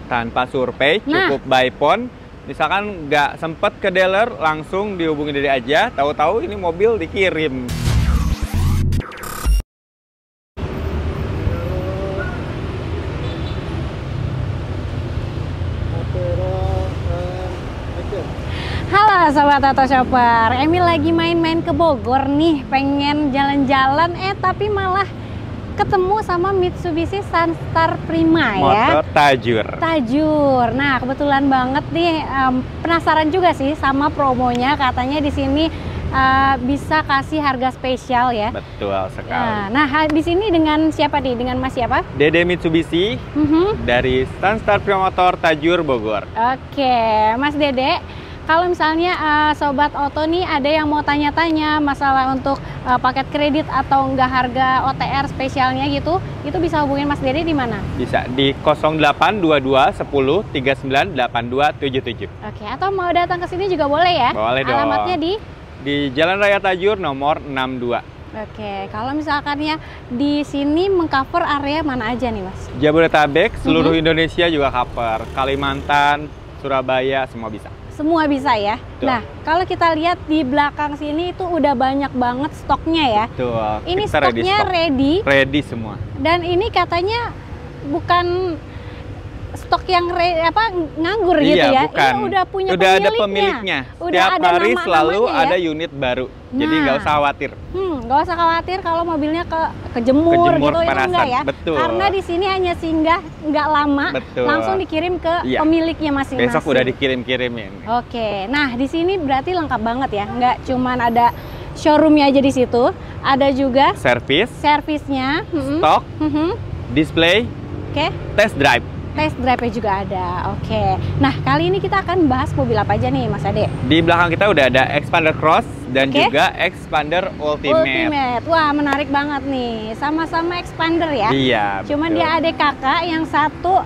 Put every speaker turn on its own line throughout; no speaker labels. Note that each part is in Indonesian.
Tanpa survei, cukup by phone. Misalkan nggak sempet ke dealer, langsung dihubungi Dede aja. Tahu-tahu ini mobil dikirim.
Halo Sobat Auto Shopper, Emil lagi main-main ke Bogor nih, pengen jalan-jalan tapi malah ketemu sama Mitsubishi Sunstar Prima ya.
Motor Tajur.
Tajur. Nah, kebetulan banget nih, penasaran juga sih sama promonya. Katanya di sini bisa kasih harga spesial ya.
Betul sekali.
Nah, di sini dengan siapa nih? Dengan Mas siapa?
Dede Mitsubishi dari Sunstar Prima Motor Tajur Bogor.
Oke, Mas Dede. Kalau misalnya Sobat Auto nih ada yang mau tanya-tanya masalah untuk paket kredit atau enggak harga OTR spesialnya gitu, itu bisa hubungin Mas Dede di mana? Bisa
di 0822 10 39 8277.
Oke, atau mau datang ke sini juga boleh ya?
Boleh dong.
Alamatnya
di Jalan Raya Tajur nomor 62.
Oke, kalau misalkan ya di sini mengcover area mana aja nih Mas?
Jabodetabek, seluruh Indonesia juga cover. Kalimantan, Surabaya, semua bisa.
Semua bisa ya.
Betul.
Nah, kalau kita lihat di belakang sini itu udah banyak banget stoknya ya.
Betul.
Ini
kita
stoknya ready.
Ready semua.
Dan ini katanya bukan stok yang nganggur gitu ya.
Bukan.
Ini udah punya
udah ada pemiliknya.
Udah
Setiap
ada
hari selalu
ya?
ada unit baru. Jadi nggak usah khawatir.
Nggak usah khawatir kalau mobilnya kejemur gitu, itu enggak ya.
Betul.
Karena di sini hanya singgah nggak lama,
Betul.
langsung dikirim ke pemiliknya masing-masing.
Besok udah dikirim-kirimin.
Oke, nah di sini berarti lengkap banget ya. Nggak cuman ada showroomnya aja di situ, ada juga servisnya,
stok, display, test drive.
Test drive-nya juga ada. Oke. Nah, kali ini kita akan bahas mobil apa aja nih, Mas Ade?
Di belakang kita udah ada Xpander Cross dan juga Xpander Ultimate.
Wah, menarik banget nih. Sama-sama Xpander ya?
Iya.
Cuman dia adik kakak, yang satu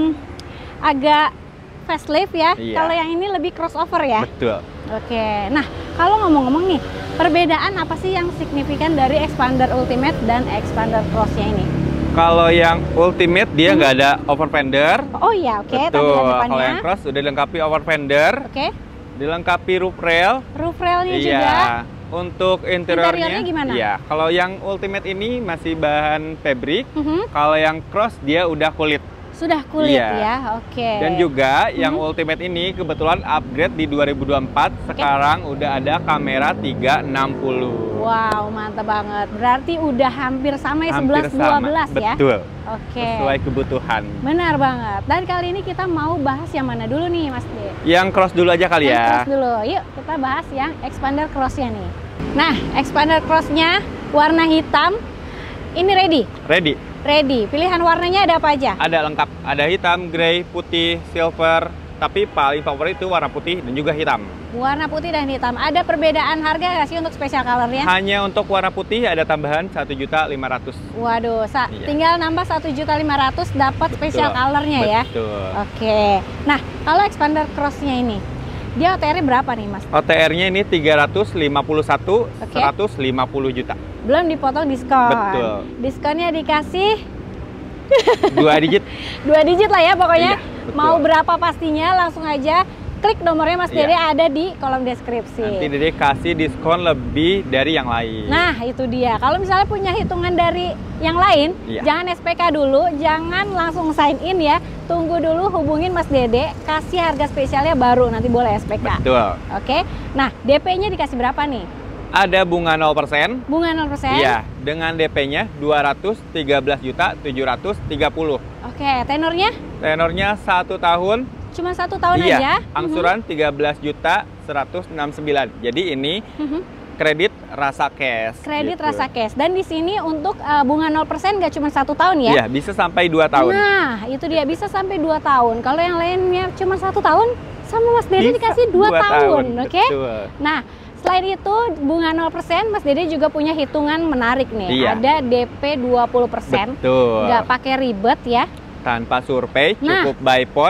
agak facelift ya.
Iya.
Kalau yang ini lebih crossover ya?
Betul.
Oke. Nah, kalau ngomong-ngomong nih, perbedaan apa sih yang signifikan dari Xpander Ultimate dan Xpander Cross-nya ini?
Kalau yang Ultimate dia nggak ada over fender.
Oh iya, oke.
Betul. Kalau yang Cross udah dilengkapi over fender.
Oke.
Dilengkapi roof rail.
Roof railnya juga.
Iya. Untuk interiornya
gimana?
Iya. Kalau yang Ultimate ini masih bahan fabric. Kalau yang Cross dia udah kulit.
Sudah kulit ya, oke.
Dan juga yang Ultimate ini kebetulan upgrade di 2024. Sekarang udah ada kamera 360.
Wow, mantap banget. Berarti udah hampir sama ya, 11-12 ya?
Betul.
Oke.
Sesuai kebutuhan.
Benar banget. Dan kali ini kita mau bahas yang mana dulu nih, Mas De?
Yang Cross dulu aja kali ya.
Yang Cross dulu. Yuk, kita bahas yang Xpander Cross-nya nih. Nah, Xpander Cross-nya warna hitam. Ini ready? Ready. Pilihan warnanya ada apa aja?
Ada lengkap. Ada hitam, grey, putih, silver. Tapi paling favorit itu warna putih dan juga hitam.
Warna putih dan hitam. Ada perbedaan harga nggak sih untuk special colornya?
Hanya untuk warna putih ada tambahan 1.500.000.
Waduh, tinggal nambah 1.500.000 dapat special colornya ya.
Betul.
Oke. Nah, kalau Xpander Cross-nya ini, dia OTR-nya berapa nih, Mas?
OTR-nya ini 351, 150 juta.
Belum dipotong diskon.
Betul.
Diskonnya dikasih
2 digit.
2 digit lah ya pokoknya.
Iya,
mau berapa pastinya langsung aja klik nomornya Mas Dede, ada di kolom deskripsi.
Nanti Dede kasih diskon lebih dari yang lain.
Nah, itu dia. Kalau misalnya punya hitungan dari yang lain, jangan SPK dulu, jangan langsung sign in ya. Tunggu dulu, hubungin Mas Dede, kasih harga spesialnya baru, nanti boleh SPK.
Betul.
Oke. Nah, DP-nya dikasih berapa nih?
Ada bunga 0%.
Bunga 0%?
Iya, dengan DP-nya 213.730.
Oke, tenornya?
Tenornya 1 tahun.
Cuma 1 tahun aja?
Angsuran 13.169. Jadi ini kredit rasa cash.
Kredit rasa cash. Dan di sini untuk bunga 0% nggak cuma 1 tahun ya?
Iya, bisa sampai 2 tahun.
Nah, itu dia, bisa sampai 2 tahun. Kalau yang lainnya cuma 1 tahun, sama Mas Dede dikasih 2 tahun. Oke? Nah, selain itu bunga 0%, Mas Dede juga punya hitungan menarik nih. Ada DP 20%.
Betul.
Nggak pakai ribet ya.
Tanpa survei, cukup by phone.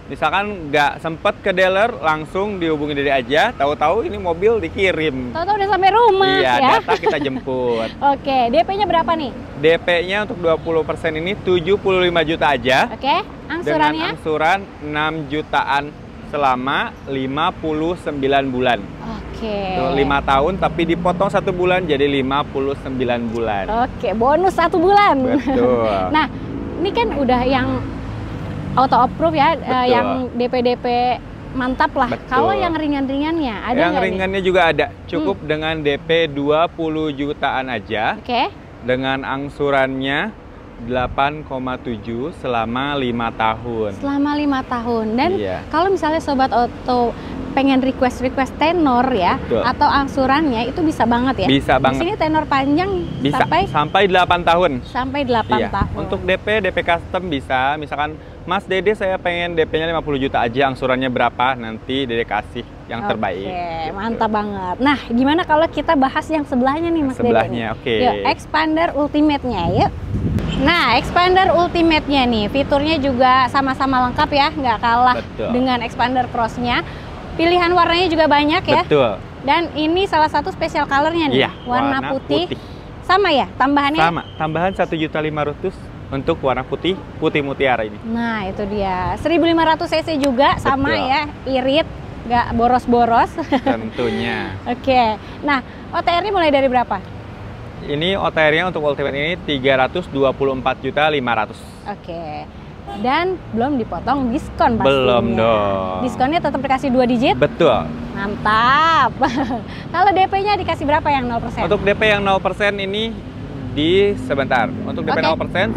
Misalkan nggak sempet ke dealer, langsung dihubungi dari aja. Tahu-tahu ini mobil dikirim.
Tahu-tahu udah sampai rumah
Iya,
ya.
data kita jemput.
Oke, DP-nya berapa nih?
DP-nya untuk 20% ini 75 juta aja.
Oke, angsurannya?
Dengan angsuran 6 jutaan selama 59 bulan.
Oke.
Tuh, 5 tahun tapi dipotong 1 bulan jadi 59 bulan.
Oke, bonus 1 bulan.
Betul.
Nah, ini kan udah yang auto approve ya, yang DP mantap lah.
Betul.
Kalau yang ringan-ringannya ada
Yang
nggak
ringannya juga ada. Cukup dengan DP 20 jutaan aja.
Oke.
Dengan angsurannya 8,7 selama 5 tahun.
Selama 5 tahun. Dan
Iya.
kalau misalnya Sobat Auto pengen request tenor ya,
Betul.
atau angsurannya itu bisa banget ya?
Bisa
Di
banget.
sini tenor panjang
Bisa sampai 8 tahun.
sampai 8
Iya.
tahun.
Untuk DP custom bisa. Misalkan Mas Dede saya pengen DP-nya 50 juta aja, angsurannya berapa? Nanti Dede kasih yang terbaik.
Oke,
Gitu.
mantap banget. Nah, gimana kalau kita bahas yang sebelahnya nih Mas Dede?
Sebelahnya, oke.
Yuk, Expander Ultimate-nya yuk. Nah, Expander Ultimate-nya nih, fiturnya juga sama-sama lengkap ya, nggak kalah
Betul.
dengan Expander Cross-nya. Pilihan warnanya juga banyak ya.
Betul.
Dan ini salah satu special color-nya nih,
Iya,
warna putih. Sama ya, tambahannya?
Sama, tambahan 1.500.000 untuk warna putih mutiara ini.
Nah, itu dia. 1500 cc juga, sama
Betul.
ya, irit, nggak boros-boros.
Tentunya.
Oke. Nah, OTR-nya mulai dari berapa?
Ini OTR-nya untuk Ultimate ini 324.500.000.
Oke. Dan belum dipotong diskon pastinya.
Belum dong.
Diskonnya tetap dikasih 2 digit?
Betul.
Mantap. Kalau DP-nya dikasih berapa yang 0%?
Untuk DP yang 0% ini sebentar. Untuk DP
Oke.
0%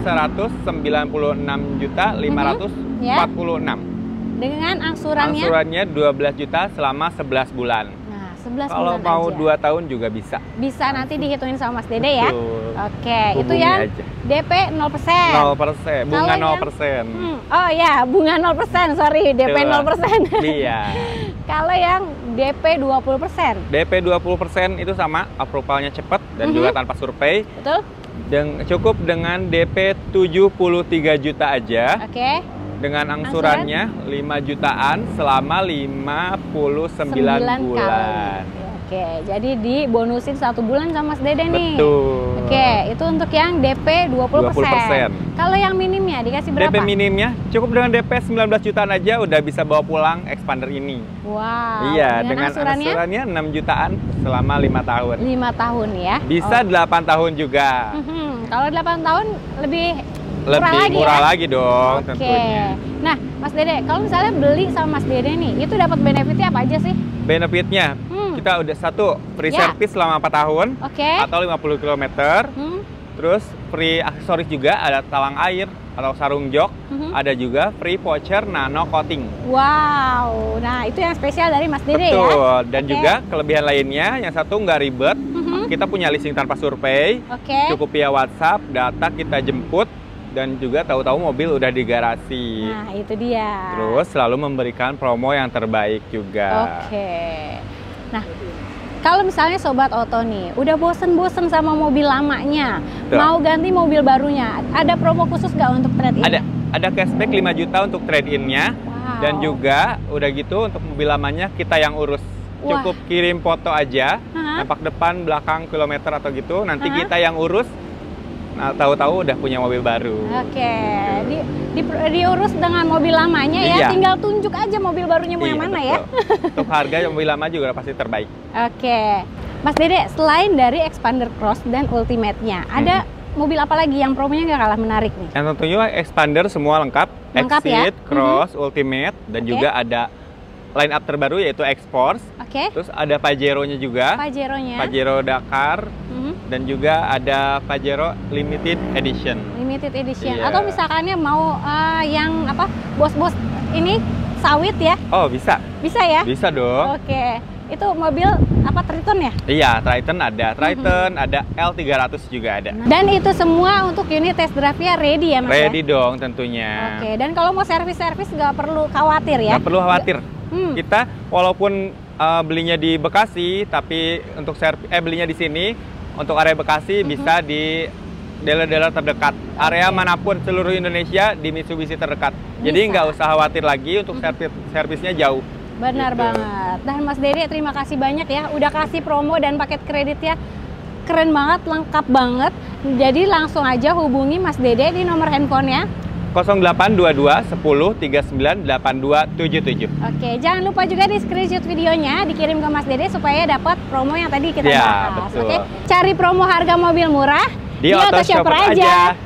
196.546.
Dengan angsurannya?
Angsurannya 12 juta selama 11 bulan.
Nah, 11
Kalau
bulan
mau
aja.
2 tahun juga bisa.
Bisa nanti dihitungin sama Mas Dede ya?
Betul.
Oke, itu
Hubungi
yang
aja.
DP 0%.
0%, bunga
Kalau yang-
0%.
Oh ya, bunga 0%, sorry, DP
Betul.
0%.
Iya.
Kalau yang DP 20%.
DP 20% itu sama, approvalnya cepat dan juga tanpa survei.
Betul?
Dan cukup dengan DP 73 juta aja.
Oke.
Dengan angsurannya 5 jutaan selama 59 bulan.
kali. Oke, jadi dibonusin 1 bulan sama Mas Dede nih.
Betul.
Oke, itu untuk yang DP 20%.
20%.
Kalau yang minimnya dikasih berapa?
DP minimnya cukup dengan DP 19 jutaan aja udah bisa bawa pulang Expander ini.
Wow.
Iya, dengan angsurannya 6 jutaan selama 5 tahun.
5 tahun ya.
Bisa 8 tahun juga.
Kalau 8 tahun lebih
Lebih murah
ya?
lagi dong
Oke.
tentunya.
Nah, Mas Dede, kalau misalnya beli sama Mas Dede nih, itu dapat benefitnya apa aja sih?
Benefitnya, kita udah satu free
Ya.
service selama 4 tahun
Oke.
atau 50 km. Terus free aksesoris juga, ada talang air atau sarung jok. Ada juga free voucher nano coating.
Wow, nah itu yang spesial dari Mas Dede ya.
Betul, dan
Oke.
juga kelebihan lainnya, yang satu nggak ribet. Kita punya leasing tanpa survei.
Oke.
Cukup via WhatsApp, data kita jemput. Dan juga tahu-tahu mobil udah di garasi.
Nah, itu dia.
Terus selalu memberikan promo yang terbaik juga.
Oke. Nah, kalau misalnya Sobat Auto nih, udah bosen-bosen sama mobil lamanya,
Betul.
mau ganti mobil barunya, ada promo khusus nggak untuk trade-in?
Ada cashback 5 juta untuk trade-in-nya.
Wow.
Dan juga udah gitu untuk mobil lamanya kita yang urus.
Wah.
Cukup kirim foto aja,
Hah?
nampak depan, belakang, kilometer atau gitu. Nanti
Hah?
kita yang urus. Nah, tahu-tahu udah punya mobil baru.
Oke, diurus dengan mobil lamanya ya,
Iya.
tinggal tunjuk aja mobil barunya mau
Iya,
yang mana
betul.
ya.
Untuk harga mobil lama juga pasti terbaik.
Oke, Mas Dede, selain dari Expander Cross dan Ultimate-nya, ada mobil apa lagi yang promonya nggak kalah menarik nih?
Yang tentunya Expander semua lengkap,
Lengkap ya?
Exit, Cross, Ultimate, dan
Oke.
juga ada line up terbaru yaitu X-Force.
Oke,
Terus ada Pajero-nya juga,
Pajero-nya,
Pajero Dakar, dan juga ada Pajero Limited Edition.
Limited Edition.
Iya.
Atau misalkannya mau yang apa, bos-bos ini sawit ya,
Oh bisa,
bisa ya?
bisa dong.
Oke, itu mobil apa, Triton ya?
Iya, Triton ada L300 juga ada.
Dan itu semua untuk unit test drive-nya ready ya Mas ya?
Ready dong tentunya.
Oke, dan kalau mau servis-servis nggak perlu khawatir ya?
Nggak perlu khawatir.
Hmm.
Kita walaupun belinya di Bekasi, tapi untuk belinya di sini untuk area Bekasi bisa di dealer-dealer terdekat. Area manapun seluruh Indonesia di Mitsubishi terdekat. Jadi nggak usah khawatir lagi untuk servisnya jauh.
Benar banget. Dan Mas Dede terima kasih banyak ya udah kasih promo dan paket kreditnya keren banget, lengkap banget. Jadi langsung aja hubungi Mas Dede di nomor handphonenya
0822 10 39 8277.
Oke, jangan lupa juga di screenshot videonya dikirim ke Mas Dede supaya dapat promo yang tadi kita bahas.
Betul.
Oke, cari promo harga mobil murah
di Autoshopper aja.